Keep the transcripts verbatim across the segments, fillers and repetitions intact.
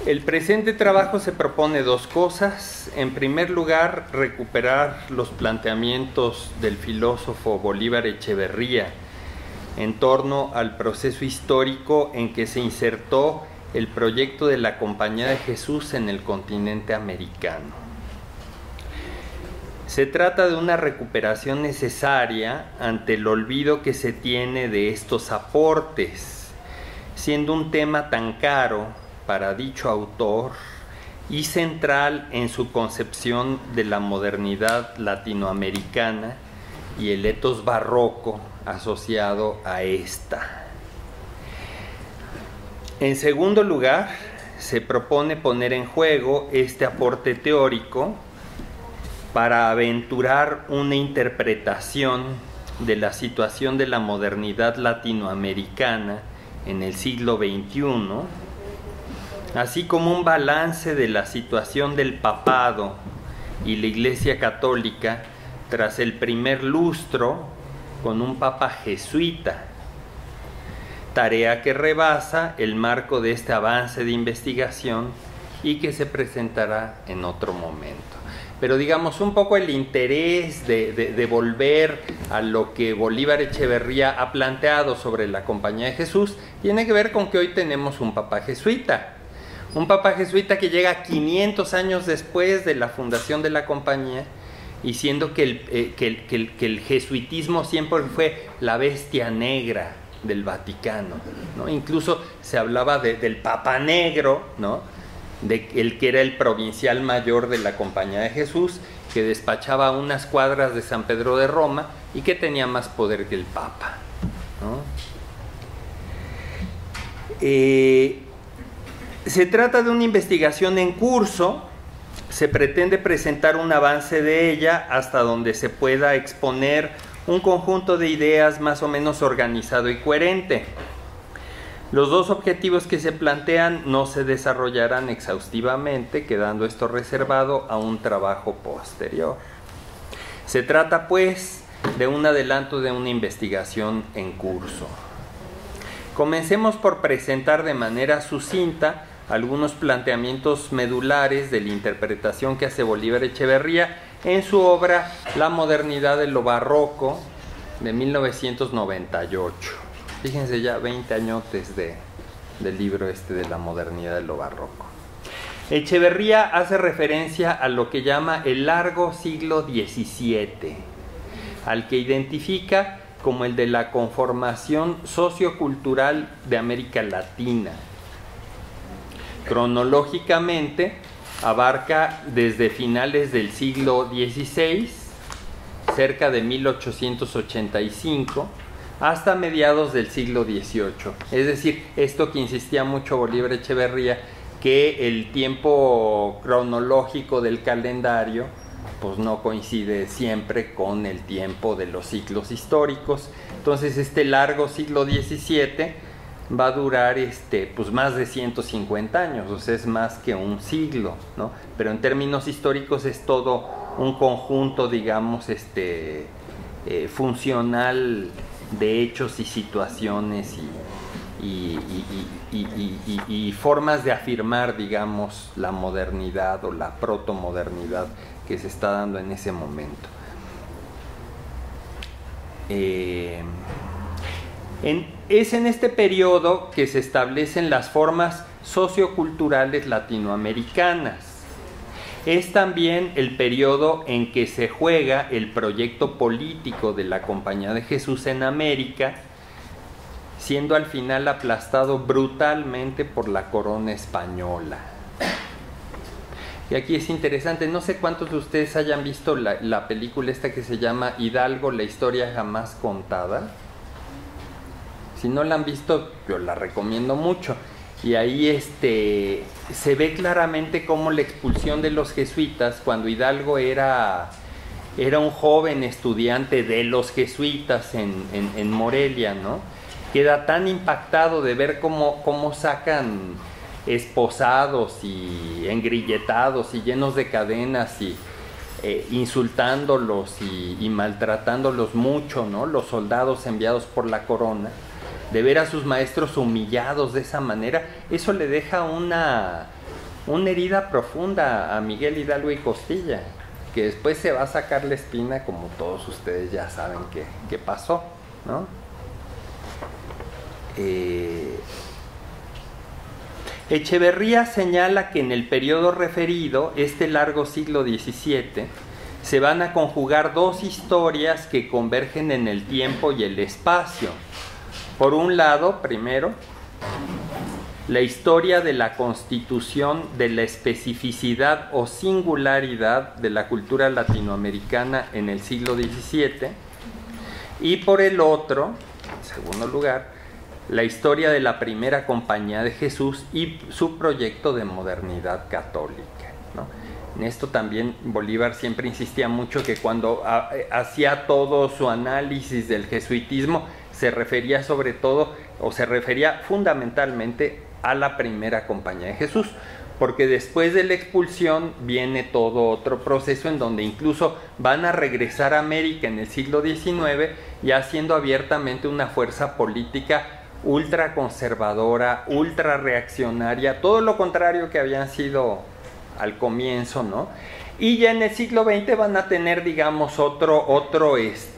El presente trabajo se propone dos cosas. En primer lugar, recuperar los planteamientos del filósofo Bolívar Echeverría en torno al proceso histórico en que se insertó el proyecto de la Compañía de Jesús en el continente americano. Se trata de una recuperación necesaria ante el olvido que se tiene de estos aportes, siendo un tema tan caro para dicho autor y central en su concepción de la modernidad latinoamericana y el etos barroco asociado a esta. En segundo lugar, se propone poner en juego este aporte teórico para aventurar una interpretación de la situación de la modernidad latinoamericana en el siglo veintiuno, así como un balance de la situación del papado y la Iglesia Católica tras el primer lustro con un papa jesuita, tarea que rebasa el marco de este avance de investigación y que se presentará en otro momento. Pero digamos, un poco el interés de, de, de volver a lo que Bolívar Echeverría ha planteado sobre la Compañía de Jesús tiene que ver con que hoy tenemos un papa jesuita. Un papa jesuita que llega quinientos años después de la fundación de la compañía, y siendo que el, eh, que el, que el, que el jesuitismo siempre fue la bestia negra del Vaticano, ¿no? Incluso se hablaba de, del Papa Negro, ¿no? De el que era el provincial mayor de la Compañía de Jesús, que despachaba a unas cuadras de San Pedro de Roma y que tenía más poder que el Papa, ¿no? Eh, se trata de una investigación en curso. Se pretende presentar un avance de ella hasta donde se pueda exponer un conjunto de ideas más o menos organizado y coherente. Los dos objetivos que se plantean no se desarrollarán exhaustivamente, quedando esto reservado a un trabajo posterior. Se trata, pues, de un adelanto de una investigación en curso. Comencemos por presentar de manera sucinta algunos planteamientos medulares de la interpretación que hace Bolívar Echeverría en su obra La modernidad de lo barroco, de mil novecientos noventa y ocho. Fíjense, ya veinte añotes de, del libro este de La modernidad de lo barroco. Echeverría hace referencia a lo que llama el largo siglo diecisiete, al que identifica como el de la conformación sociocultural de América Latina. Cronológicamente, abarca desde finales del siglo dieciséis, cerca de mil ochocientos ochenta y cinco, hasta mediados del siglo dieciocho. Es decir, esto que insistía mucho Bolívar Echeverría, que el tiempo cronológico del calendario pues no coincide siempre con el tiempo de los ciclos históricos. Entonces, este largo siglo diecisiete va a durar este, pues más de ciento cincuenta años, o sea, es más que un siglo, ¿no? Pero en términos históricos es todo un conjunto, digamos, este, eh, funcional de hechos y situaciones y, y, y, y, y, y, y, y formas de afirmar, digamos, la modernidad o la protomodernidad que se está dando en ese momento. Eh, En, es en este periodo que se establecen las formas socioculturales latinoamericanas. Es también el periodo en que se juega el proyecto político de la Compañía de Jesús en América, siendo al final aplastado brutalmente por la corona española. Y aquí es interesante, no sé cuántos de ustedes hayan visto la, la película esta que se llama Hidalgo, la historia jamás contada. Si no la han visto, yo la recomiendo mucho. Y ahí este, se ve claramente cómo la expulsión de los jesuitas, cuando Hidalgo era, era un joven estudiante de los jesuitas en, en, en Morelia, ¿no? Queda tan impactado de ver cómo, cómo sacan esposados y engrilletados y llenos de cadenas y eh, insultándolos y, y maltratándolos mucho, ¿no? Los soldados enviados por la corona. De ver a sus maestros humillados de esa manera, eso le deja una, una herida profunda a Miguel Hidalgo y Costilla, que después se va a sacar la espina, como todos ustedes ya saben que, que pasó, ¿no? Eh, Echeverría señala que en el periodo referido, este largo siglo diecisiete, se van a conjugar dos historias que convergen en el tiempo y el espacio. Por un lado, primero, la historia de la constitución de la especificidad o singularidad de la cultura latinoamericana en el siglo diecisiete, y por el otro, en segundo lugar, la historia de la primera Compañía de Jesús y su proyecto de modernidad católica, ¿no? En esto también Bolívar siempre insistía mucho que cuando a, hacía todo su análisis del jesuitismo se refería sobre todo, o se refería fundamentalmente a la primera Compañía de Jesús, porque después de la expulsión viene todo otro proceso en donde incluso van a regresar a América en el siglo diecinueve, ya siendo abiertamente una fuerza política ultra conservadora, ultra reaccionaria, todo lo contrario que habían sido al comienzo, ¿no? Y ya en el siglo veinte van a tener, digamos, otro, otro,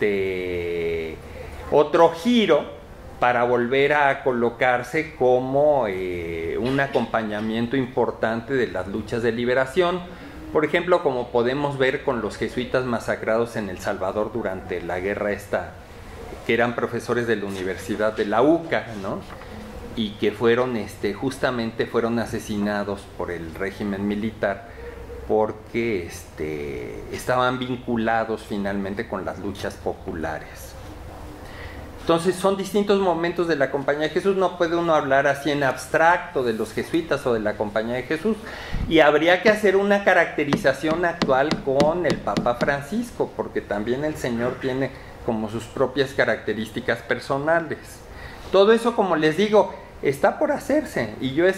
este, otro giro para volver a colocarse como eh, un acompañamiento importante de las luchas de liberación, por ejemplo, como podemos ver con los jesuitas masacrados en El Salvador durante la guerra esta, que eran profesores de la Universidad de la U C A, ¿no? Y que fueron, este, justamente fueron asesinados por el régimen militar porque este, estaban vinculados finalmente con las luchas populares. Entonces son distintos momentos de la Compañía de Jesús, no puede uno hablar así en abstracto de los jesuitas o de la Compañía de Jesús, y habría que hacer una caracterización actual con el Papa Francisco, porque también el Señor tiene como sus propias características personales. Todo eso, como les digo, está por hacerse y yo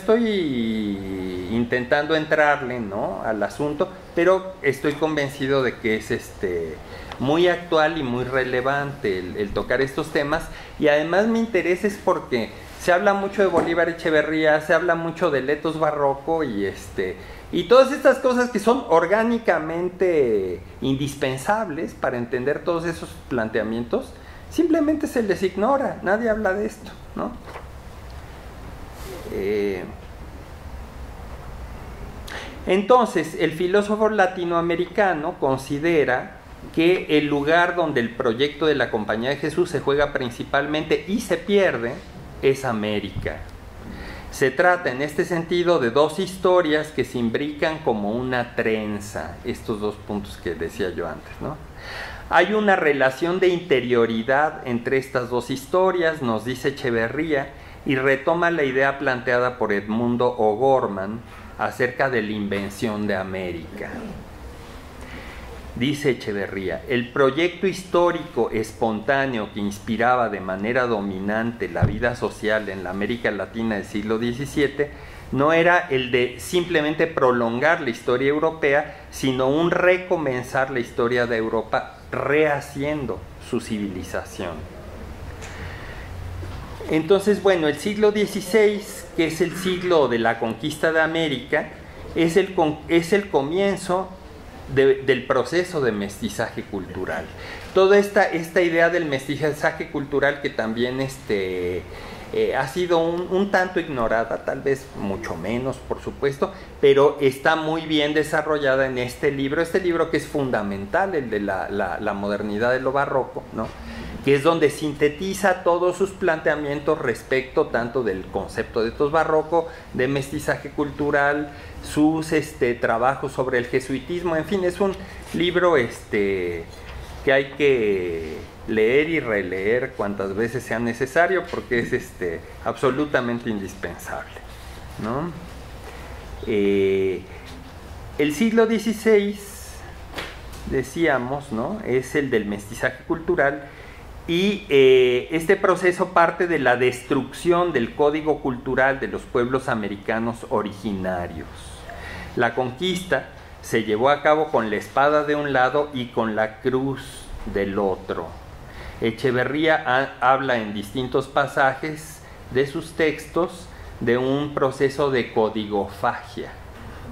estoy intentando entrarle, ¿no?, al asunto, pero estoy convencido de que es este, muy actual y muy relevante el, el tocar estos temas, y además mi interés es porque se habla mucho de Bolívar Echeverría, se habla mucho de Letos Barroco y este y todas estas cosas que son orgánicamente indispensables para entender todos esos planteamientos, simplemente se les ignora, nadie habla de esto, ¿no? Eh, entonces, el filósofo latinoamericano considera que el lugar donde el proyecto de la Compañía de Jesús se juega principalmente y se pierde es América. Se trata en este sentido de dos historias que se imbrican como una trenza, estos dos puntos que decía yo antes, ¿no? Hay una relación de interioridad entre estas dos historias, nos dice Echeverría, y retoma la idea planteada por Edmundo O'Gorman acerca de la invención de América. Dice Echeverría, el proyecto histórico espontáneo que inspiraba de manera dominante la vida social en la América Latina del siglo diecisiete no era el de simplemente prolongar la historia europea, sino un recomenzar la historia de Europa rehaciendo su civilización. Entonces, bueno, el siglo dieciséis, que es el siglo de la conquista de América, es el, es el comienzo De, del proceso de mestizaje cultural. Toda esta, esta idea del mestizaje cultural que también este, eh, ha sido un, un tanto ignorada, tal vez mucho menos, por supuesto, pero está muy bien desarrollada en este libro, este libro que es fundamental, el de la, la, la modernidad de lo barroco, ¿no?, que es donde sintetiza todos sus planteamientos respecto tanto del concepto de tos barroco, de mestizaje cultural, sus este, trabajos sobre el jesuitismo, en fin, es un libro este, que hay que leer y releer cuantas veces sea necesario porque es este, absolutamente indispensable, ¿no? Eh, el siglo dieciséis, decíamos, ¿no?, es el del mestizaje cultural. Y eh, este proceso parte de la destrucción del código cultural de los pueblos americanos originarios. La conquista se llevó a cabo con la espada de un lado y con la cruz del otro. Echeverría ha, habla en distintos pasajes de sus textos de un proceso de codigofagia,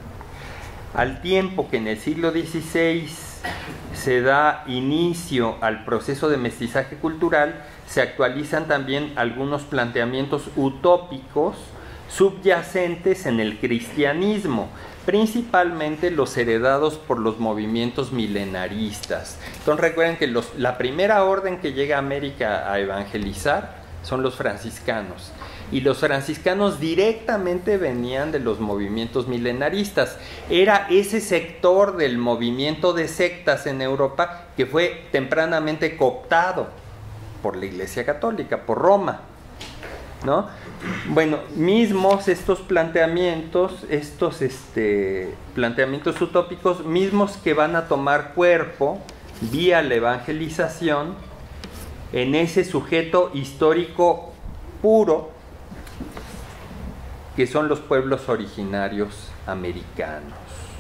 Al tiempo que en el siglo dieciséis se da inicio al proceso de mestizaje cultural, se actualizan también algunos planteamientos utópicos subyacentes en el cristianismo, principalmente los heredados por los movimientos milenaristas. Entonces recuerden que los, la primera orden que llega a América a evangelizar son los franciscanos, y los franciscanos directamente venían de los movimientos milenaristas. Era ese sector del movimiento de sectas en Europa que fue tempranamente cooptado por la Iglesia Católica, por Roma, ¿no? Bueno, mismos estos planteamientos, estos este, planteamientos utópicos, mismos que van a tomar cuerpo vía la evangelización en ese sujeto histórico puro que son los pueblos originarios americanos.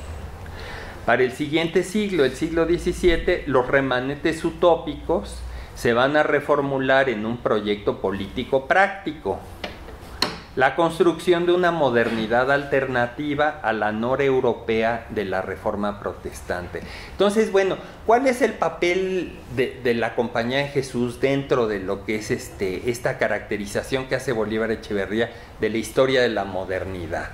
Para el siguiente siglo, el siglo diecisiete, los remanentes utópicos se van a reformular en un proyecto político práctico, la construcción de una modernidad alternativa a la noreuropea de la Reforma Protestante. Entonces, bueno, ¿cuál es el papel de, de la Compañía de Jesús dentro de lo que es este, esta caracterización que hace Bolívar Echeverría de la historia de la modernidad?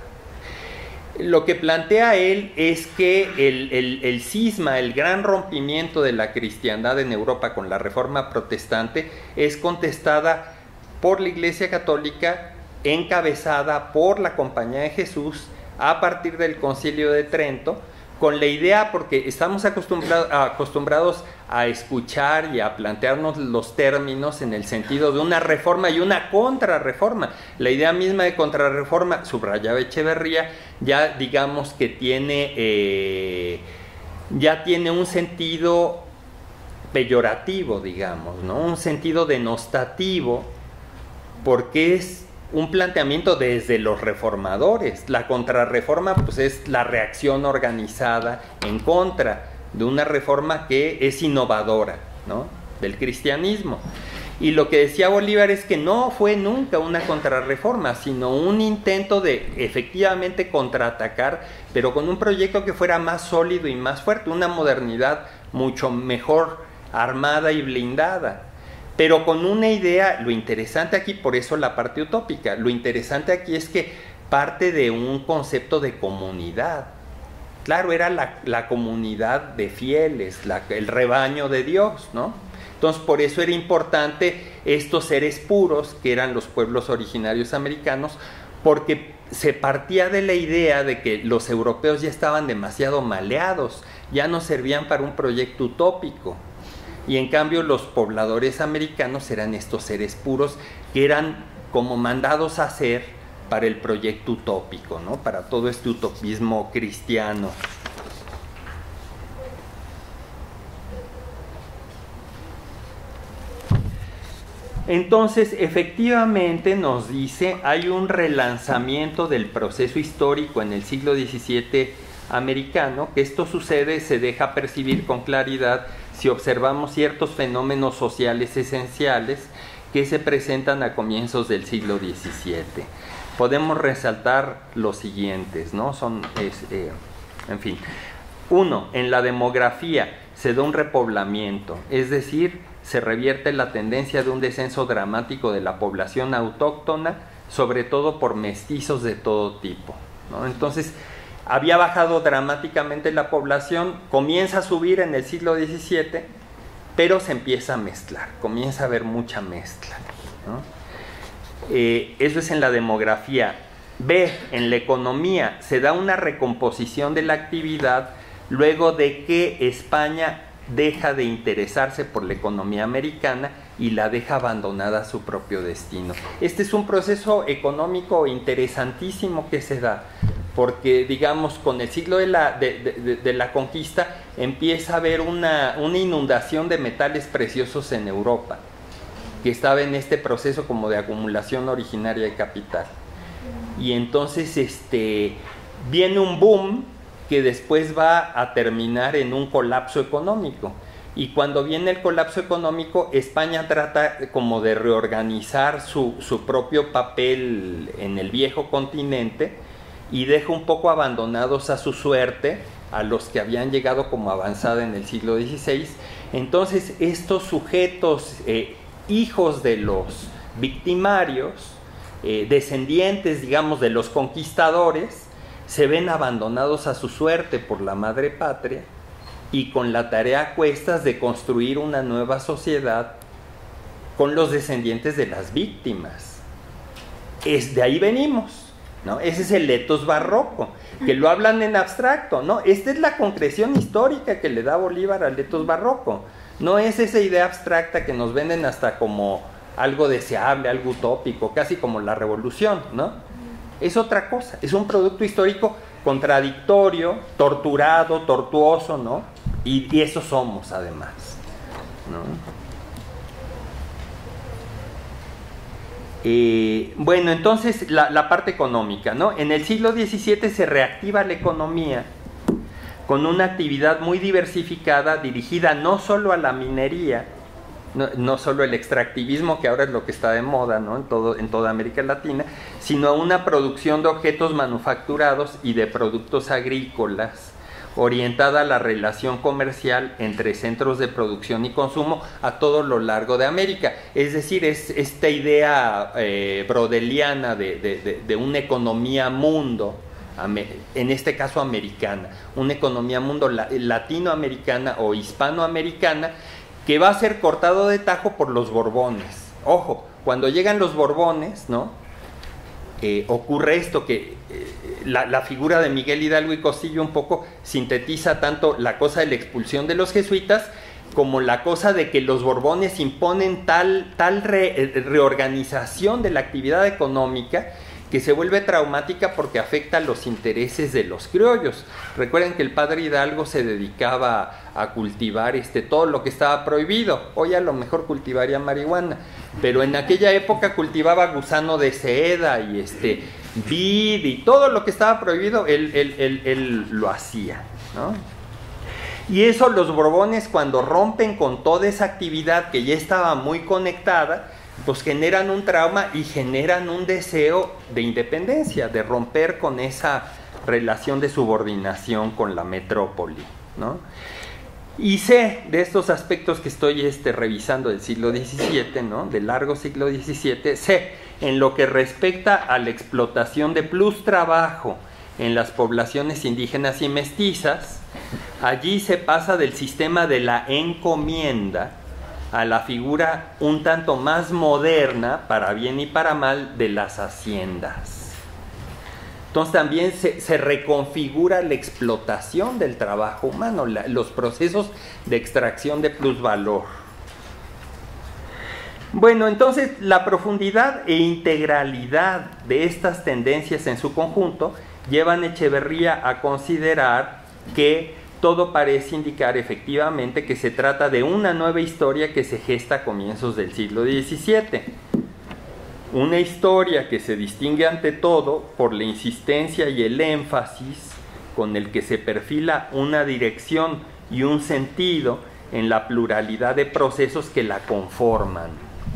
Lo que plantea él es que el, el, el cisma, el gran rompimiento de la cristiandad en Europa con la Reforma Protestante es contestada por la Iglesia Católica, encabezada por la Compañía de Jesús a partir del Concilio de Trento, con la idea, porque estamos acostumbrados, acostumbrados a escuchar y a plantearnos los términos en el sentido de una reforma y una contrarreforma. La idea misma de contrarreforma, subrayaba Echeverría, ya digamos que tiene, eh, ya tiene un sentido peyorativo, digamos, ¿no? Un sentido denostativo, porque es un planteamiento desde los reformadores. La contrarreforma pues es la reacción organizada en contra de una reforma que es innovadora, ¿no?, del cristianismo. Y lo que decía Bolívar es que no fue nunca una contrarreforma, sino un intento de efectivamente contraatacar, pero con un proyecto que fuera más sólido y más fuerte, una modernidad mucho mejor armada y blindada. Pero con una idea, lo interesante aquí, por eso la parte utópica, lo interesante aquí es que parte de un concepto de comunidad. Claro, era la, la comunidad de fieles, la, el rebaño de Dios, ¿no? Entonces, por eso era importante estos seres puros, que eran los pueblos originarios americanos, porque se partía de la idea de que los europeos ya estaban demasiado maleados, ya no servían para un proyecto utópico. Y en cambio los pobladores americanos eran estos seres puros que eran como mandados a hacer para el proyecto utópico, ¿no?, para todo este utopismo cristiano. Entonces, efectivamente nos dice, hay un relanzamiento del proceso histórico en el siglo diecisiete americano, que esto sucede, se deja percibir con claridad si observamos ciertos fenómenos sociales esenciales que se presentan a comienzos del siglo diecisiete. Podemos resaltar los siguientes, ¿no? Son, es, eh, en fin. Uno, en la demografía se da un repoblamiento, es decir, se revierte la tendencia de un descenso dramático de la población autóctona, sobre todo por mestizos de todo tipo, ¿no? Entonces, había bajado dramáticamente la población, comienza a subir en el siglo diecisiete, pero se empieza a mezclar, comienza a haber mucha mezcla, ¿no? Eh, eso es en la demografía. B, en la economía, se da una recomposición de la actividad luego de que España deja de interesarse por la economía americana y la deja abandonada a su propio destino. Este es un proceso económico interesantísimo que se da, porque digamos con el siglo de la, de, de, de la conquista empieza a haber una, una inundación de metales preciosos en Europa, que estaba en este proceso como de acumulación originaria de capital. Y entonces este, viene un boom que después va a terminar en un colapso económico. Y cuando viene el colapso económico, España trata como de reorganizar su, su propio papel en el viejo continente y deja un poco abandonados a su suerte a los que habían llegado como avanzada en el siglo dieciséis. Entonces estos sujetos, eh, hijos de los victimarios, eh, descendientes, digamos, de los conquistadores, se ven abandonados a su suerte por la madre patria y con la tarea a cuestas de construir una nueva sociedad con los descendientes de las víctimas. Es de ahí venimos, ¿no? Ese es el etos barroco, que lo hablan en abstracto, ¿no? Esta es la concreción histórica que le da Bolívar al etos barroco. No es esa idea abstracta que nos venden hasta como algo deseable, algo utópico, casi como la revolución, ¿no? Es otra cosa, es un producto histórico contradictorio, torturado, tortuoso, ¿no? Y, y eso somos además, ¿no? Eh, bueno, entonces la, la parte económica, ¿no? En el siglo diecisiete se reactiva la economía con una actividad muy diversificada dirigida no solo a la minería, no, no solo el extractivismo, que ahora es lo que está de moda, ¿no? en, todo, en toda América Latina, sino a una producción de objetos manufacturados y de productos agrícolas orientada a la relación comercial entre centros de producción y consumo a todo lo largo de América. Es decir, es esta idea eh, brodeliana de, de, de, de una economía mundo, en este caso americana, una economía mundo latinoamericana o hispanoamericana, que va a ser cortado de tajo por los Borbones. Ojo, cuando llegan los Borbones, ¿no? Eh, ocurre esto que eh, la, la figura de Miguel Hidalgo y Costillo un poco sintetiza tanto la cosa de la expulsión de los jesuitas como la cosa de que los Borbones imponen tal, tal re, reorganización de la actividad económica que se vuelve traumática porque afecta a los intereses de los criollos. Recuerden que el padre Hidalgo se dedicaba a cultivar este, todo lo que estaba prohibido. Hoy a lo mejor cultivaría marihuana, pero en aquella época cultivaba gusano de seda y este, vid y todo lo que estaba prohibido, él, él, él, él lo hacía, ¿no? Y eso los Borbones, cuando rompen con toda esa actividad que ya estaba muy conectada, pues generan un trauma y generan un deseo de independencia, de romper con esa relación de subordinación con la metrópoli, ¿no? Y sé de estos aspectos que estoy este, revisando del siglo diecisiete, ¿no? Del largo siglo diecisiete, sé en lo que respecta a la explotación de plus trabajo en las poblaciones indígenas y mestizas, allí se pasa del sistema de la encomienda a la figura un tanto más moderna, para bien y para mal, de las haciendas. Entonces también se, se reconfigura la explotación del trabajo humano, la, los procesos de extracción de plusvalor. Bueno, entonces la profundidad e integralidad de estas tendencias en su conjunto llevan a Echeverría a considerar que todo parece indicar efectivamente que se trata de una nueva historia que se gesta a comienzos del siglo diecisiete. Una historia que se distingue ante todo por la insistencia y el énfasis con el que se perfila una dirección y un sentido en la pluralidad de procesos que la conforman,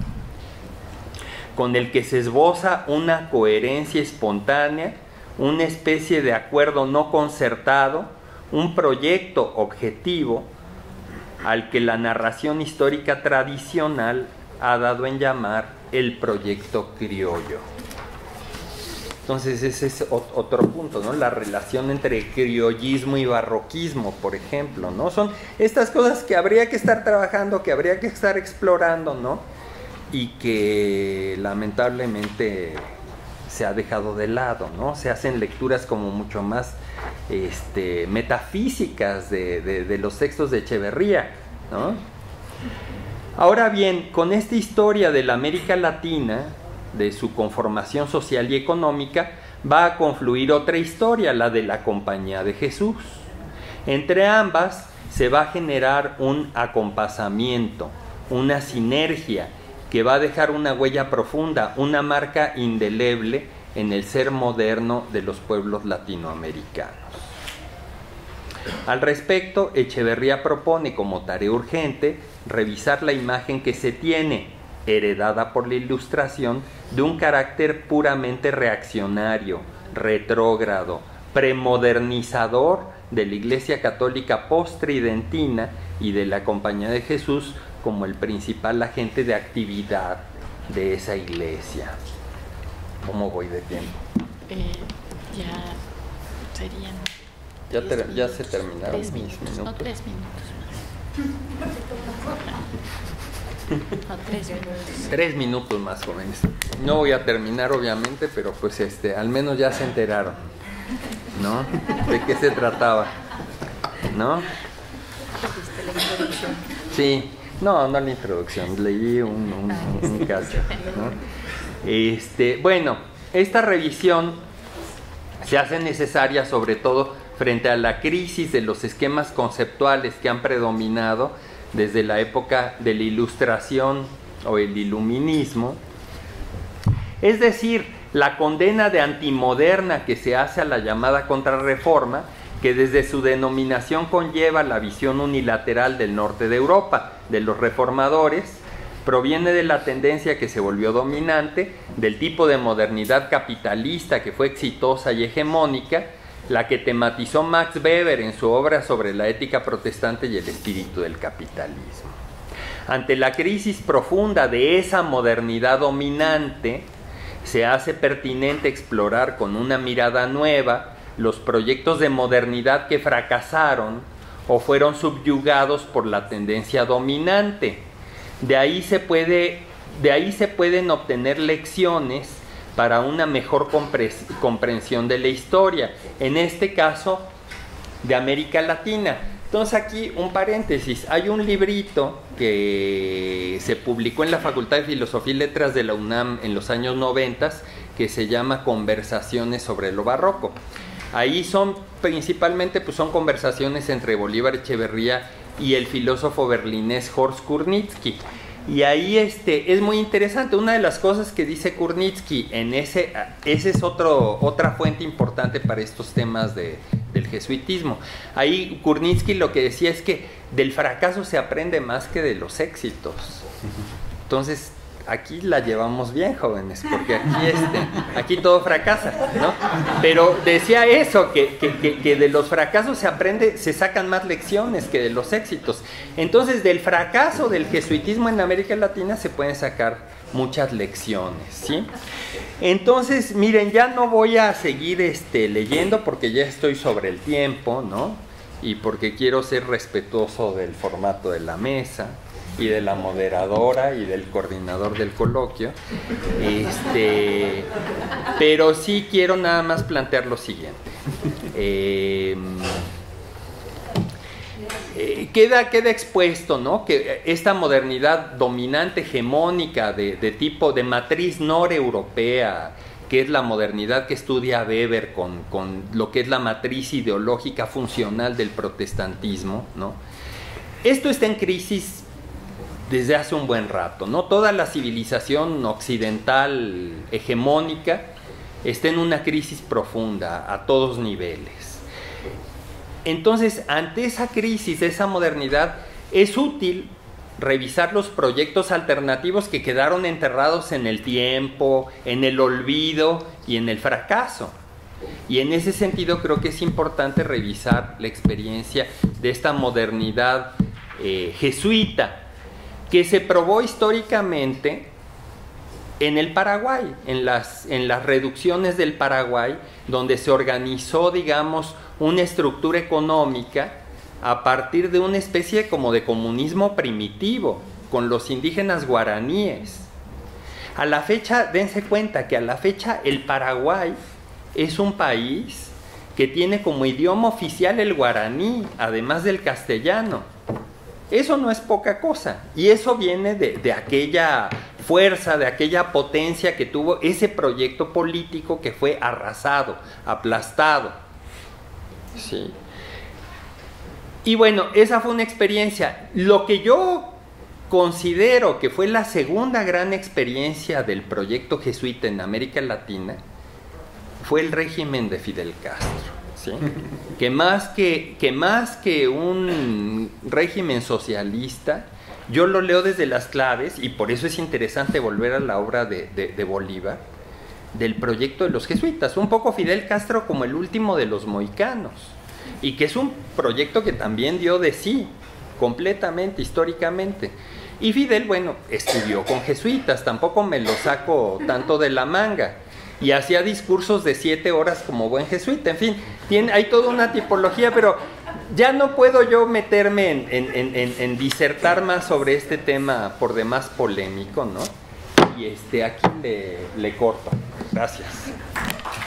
con el que se esboza una coherencia espontánea, una especie de acuerdo no concertado, un proyecto objetivo al que la narración histórica tradicional ha dado en llamar el proyecto criollo. Entonces ese es otro punto, ¿no? La relación entre criollismo y barroquismo, por ejemplo, ¿no? Son estas cosas que habría que estar trabajando, que habría que estar explorando, ¿no? Y que lamentablemente se ha dejado de lado, ¿no? Se hacen lecturas como mucho más este, metafísicas de, de, de los textos de Echeverría, ¿no? Ahora bien, con esta historia de la América Latina, de su conformación social y económica, va a confluir otra historia, la de la Compañía de Jesús. Entre ambas se va a generar un acompasamiento, una sinergia que va a dejar una huella profunda, una marca indeleble en el ser moderno de los pueblos latinoamericanos. Al respecto, Echeverría propone como tarea urgente revisar la imagen que se tiene, heredada por la Ilustración, de un carácter puramente reaccionario, retrógrado, premodernizador de la Iglesia Católica post-tridentina y de la Compañía de Jesús como el principal agente de actividad de esa iglesia. ¿Cómo voy de tiempo? Eh, ya serían... Ya, ter ya se terminaron mis minutos, minutos. No, tres minutos. No, tres minutos. Tres minutos más, jóvenes. No voy a terminar, obviamente, pero pues este, al menos ya se enteraron, ¿no? De qué se trataba, ¿no? ¿Viste la introducción? Sí, no, no la introducción, leí un, un, un caso, ¿no? Este, bueno, esta revisión se hace necesaria sobre todo frente a la crisis de los esquemas conceptuales que han predominado desde la época de la Ilustración o el Iluminismo, es decir, la condena de antimoderna que se hace a la llamada Contrarreforma, que desde su denominación conlleva la visión unilateral del norte de Europa, de los reformadores, proviene de la tendencia que se volvió dominante, del tipo de modernidad capitalista que fue exitosa y hegemónica, la que tematizó Max Weber en su obra sobre la ética protestante y el espíritu del capitalismo. Ante la crisis profunda de esa modernidad dominante, se hace pertinente explorar con una mirada nueva los proyectos de modernidad que fracasaron o fueron subyugados por la tendencia dominante. De ahí se puede, de ahí se pueden obtener lecciones para una mejor comprensión de la historia, en este caso de América Latina. Entonces aquí un paréntesis, hay un librito que se publicó en la Facultad de Filosofía y Letras de la UNAM en los años noventa que se llama Conversaciones sobre lo Barroco. Ahí son principalmente pues son conversaciones entre Bolívar Echeverría y el filósofo berlinés Horst Kurnitsky. Y ahí este, es muy interesante, una de las cosas que dice Kurnitsky, en ese, ese es otro, otra fuente importante para estos temas de, del jesuitismo. Ahí Kurnitsky lo que decía es que del fracaso se aprende más que de los éxitos. Entonces, aquí la llevamos bien, jóvenes, porque aquí, este, aquí todo fracasa, ¿no? Pero decía eso, que, que, que, que de los fracasos se aprende, se sacan más lecciones que de los éxitos. Entonces, del fracaso del jesuitismo en América Latina se pueden sacar muchas lecciones, ¿sí? Entonces, miren, ya no voy a seguir este, leyendo porque ya estoy sobre el tiempo, ¿no? Y porque quiero ser respetuoso del formato de la mesa y de la moderadora y del coordinador del coloquio, este, pero sí quiero nada más plantear lo siguiente. Eh, eh, queda, queda expuesto, ¿no?, que esta modernidad dominante, hegemónica, de, de tipo de matriz noreuropea, que es la modernidad que estudia Weber con, con lo que es la matriz ideológica funcional del protestantismo, ¿no? Esto está en crisis desde hace un buen rato, ¿no? Toda la civilización occidental hegemónica está en una crisis profunda a todos niveles. Entonces, ante esa crisis, esa modernidad, es útil revisar los proyectos alternativos que quedaron enterrados en el tiempo, en el olvido y en el fracaso. Y en ese sentido creo que es importante revisar la experiencia de esta modernidad eh, jesuita, que se probó históricamente en el Paraguay, en las, en las reducciones del Paraguay, donde se organizó, digamos, una estructura económica a partir de una especie como de comunismo primitivo, con los indígenas guaraníes. A la fecha, dense cuenta que a la fecha el Paraguay es un país que tiene como idioma oficial el guaraní, además del castellano. Eso no es poca cosa, y eso viene de, de aquella fuerza, de aquella potencia que tuvo ese proyecto político que fue arrasado, aplastado. ¿Sí? Y bueno, esa fue una experiencia. Lo que yo considero que fue la segunda gran experiencia del proyecto jesuita en América Latina fue el régimen de Fidel Castro. ¿Sí? Que más que, que más que un régimen socialista, yo lo leo desde las claves, y por eso es interesante volver a la obra de, de, de Bolívar, del proyecto de los jesuitas, un poco Fidel Castro como el último de los mohicanos, y que es un proyecto que también dio de sí, completamente, históricamente. Y Fidel, bueno, estudió con jesuitas, tampoco me lo saco tanto de la manga, y hacía discursos de siete horas como buen jesuita, en fin, tiene, hay toda una tipología, pero ya no puedo yo meterme en, en, en, en, en disertar más sobre este tema por demás polémico, ¿no? Y este, aquí le, le corto. Gracias.